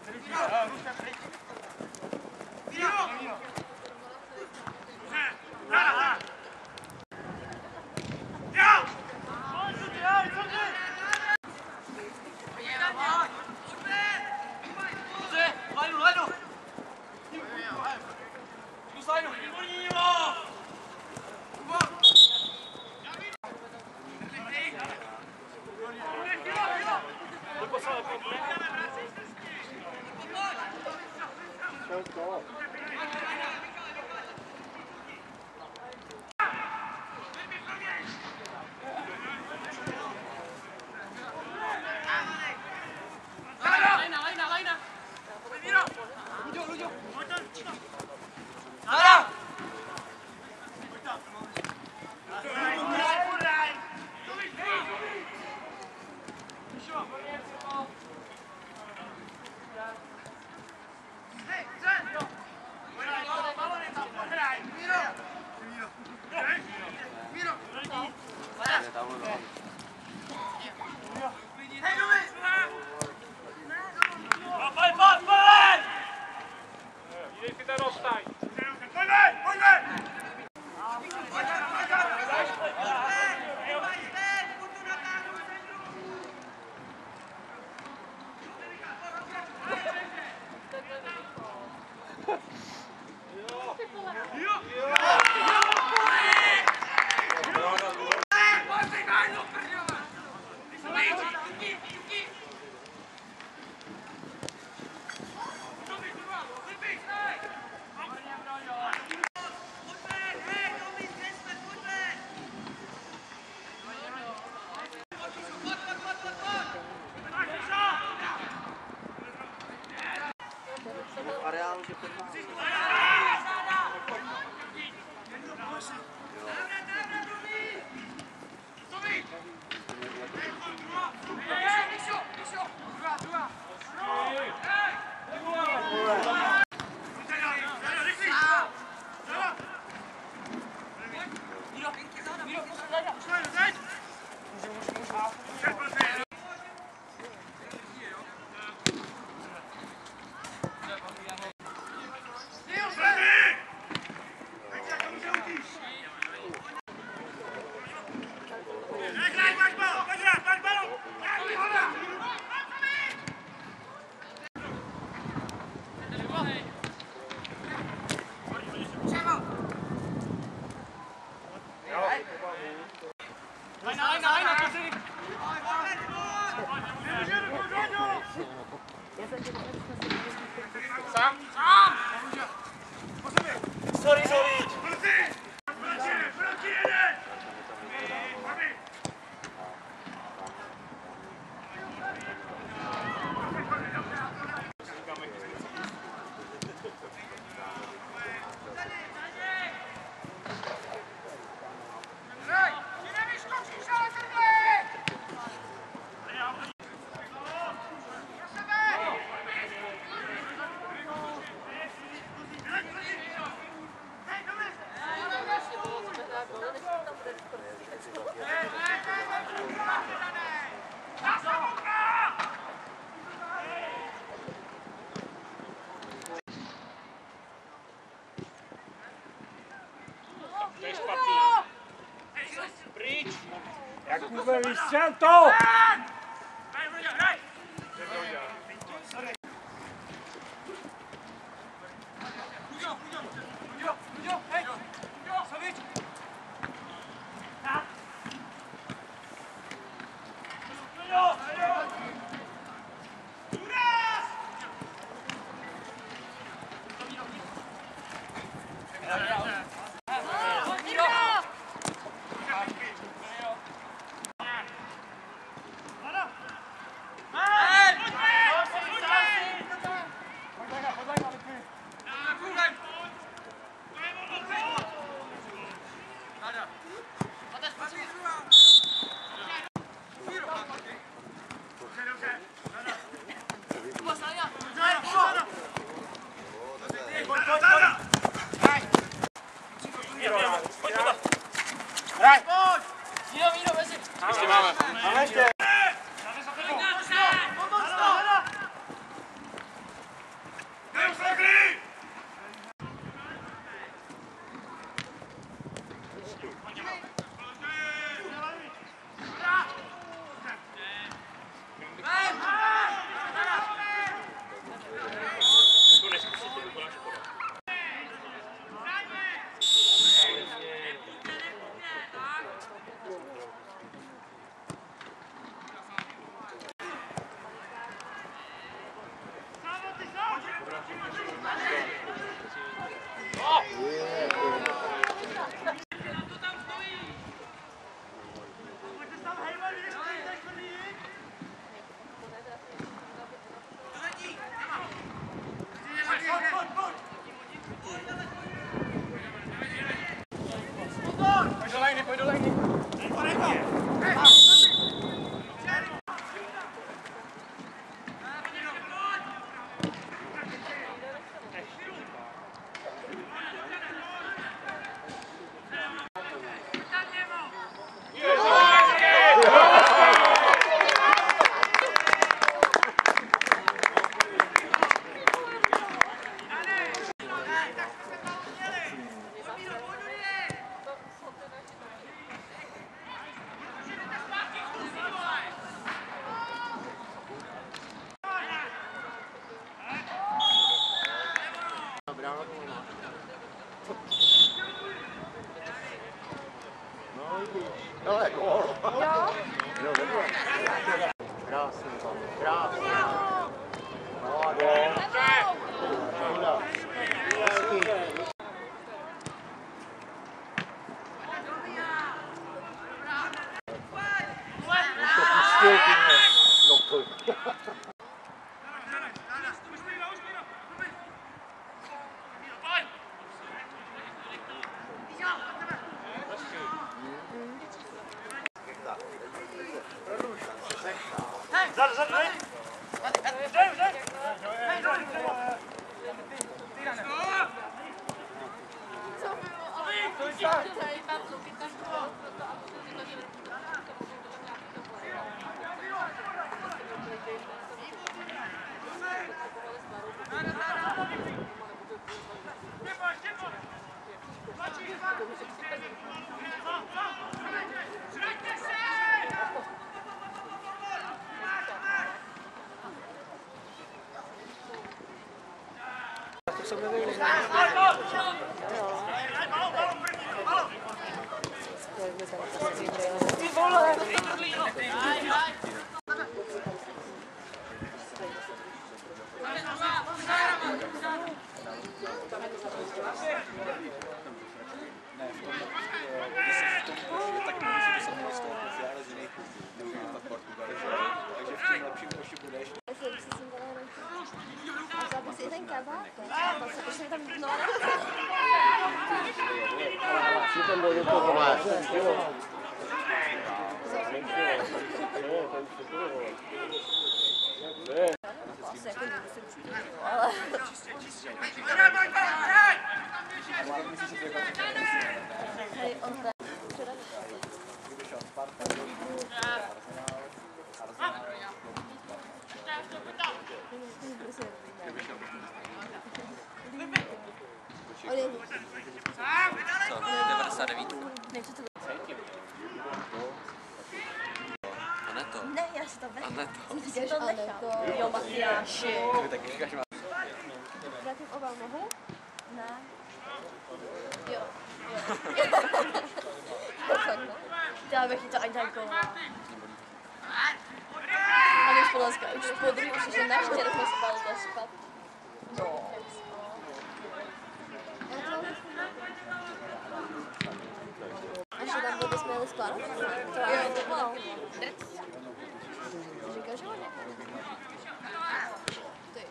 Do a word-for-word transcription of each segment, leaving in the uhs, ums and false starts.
Areálu, že první. Sám? Sám! Sorry, sorry! Proti! Proti! Proti jeden! To je špatný. Pryč! Jakube, vystřel to! Zad, zad, hej! Vždy, vždy! Hej, dole, dole! Co bylo? Ale jak to je? To je tam kluky, tak to. To jsem nevěděl. Ty vole! Ten kabát, to se tam dno. Si tam dojde to vole. Asi jako nejsem cítil, ale... Hej, on hraje včera devadesát devět. nechci to... Aneto. Ne, já si to vedu. Aneto. Myslím, že to nechal. Jo, Matyáši. Zatím oba mohu? Ne. Jo. Já bych to ani tak kola. A už Polska, už po druhý už je náš těrk jsme spali zaspat. Jo. Až tam bude směli skládat? To jo, to bylo. Říká, že hodně. Ty.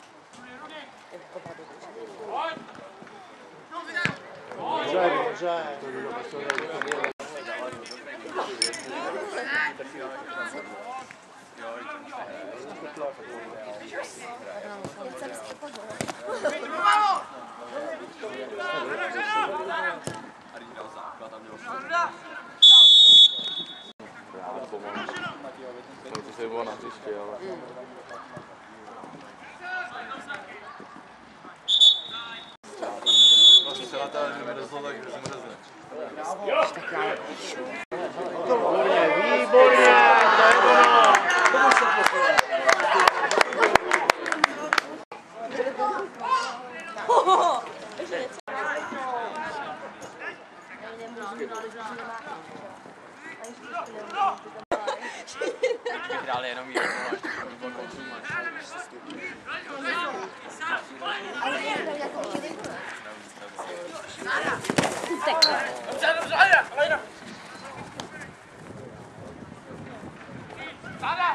Dobře, dobře. To se bylo na hřiště, ale... Vlastně se látá, že mi rozhodl, tak zmrzne. Výborně, výborně, to je ono. Vyhráli jenom jednou, až to by bylo končí mač. Dobře, dobře, hajde, hajde! Záda!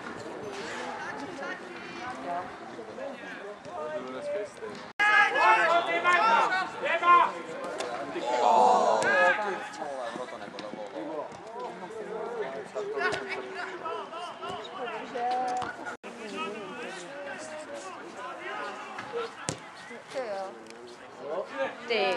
Ty.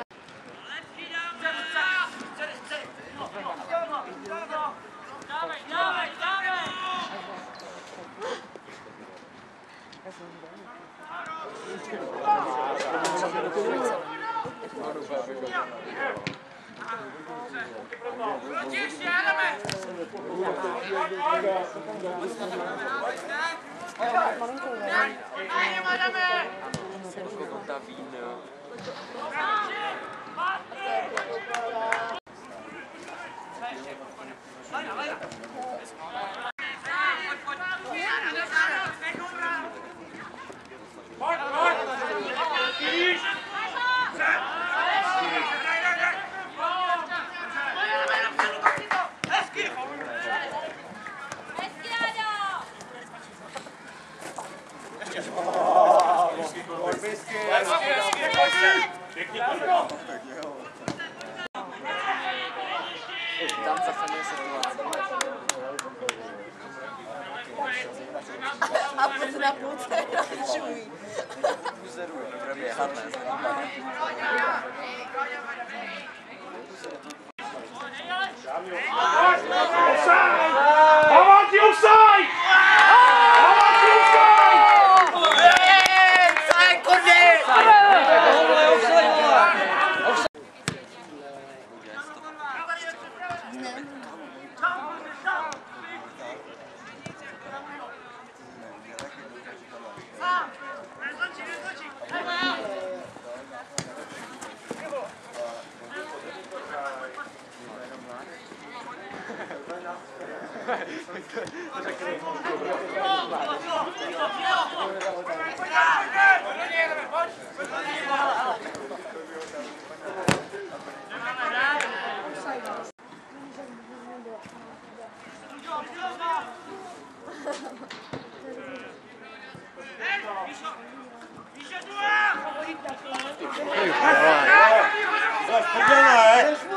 Tam zase situace. A půjde na půlce, čují. Buzeruje, to bude běhat, ne? Avanti offside! Avanti offside! Zaś,